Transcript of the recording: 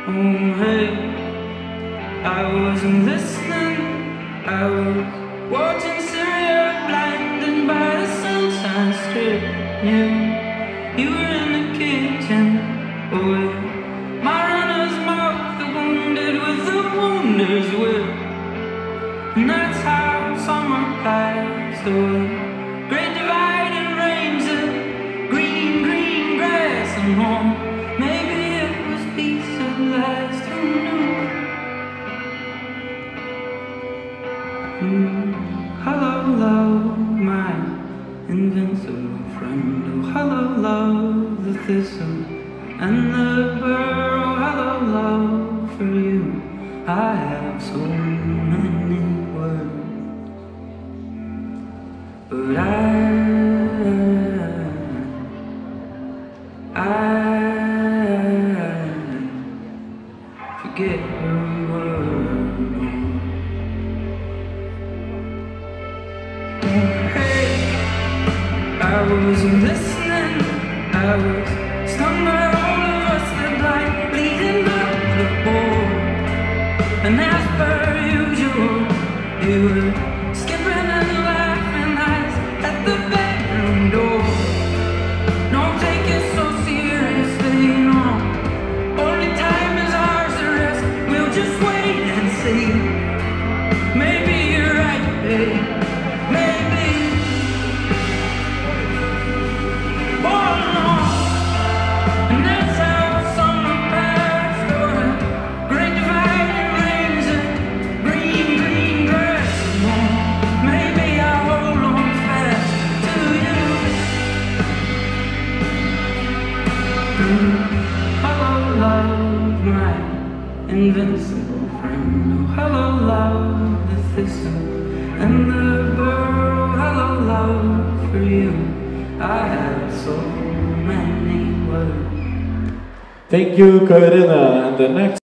Oh hey, I wasn't listening. I was watching Syria, blinded by the sunshine strip. You were in the kitchen. Oh yeah, my runner's mouth, the wounded with the wounder's whip. And that's how summer passed away. Great dividing range of green, green grass and home. Maybe it was peace at last, who knew? Hello, love, my invincible friend. Oh, hello, love, the thistle and the burr. Oh, hello, love, for you I have so many words, but I forget who we were. Hey, I wasn't listening. I was stung by all of us, the blind bleeding up the board. And as per usual, you were skipping and laughing eyes at the bedroom door. Don't take it so seriously, no. Only time is ours to rest. We'll just wait and see. Maybe you're right, babe. Maybe. Oh no. And that's how summer passed. Oh, the great dividing range of green, green grass. Oh, maybe I'll hold on fast to you. Hello, love, my invincible friend. Oh, hello, love, the thistle and the burr. Oh, hello, love, for you I have so many words. Thank you, Karina. And the next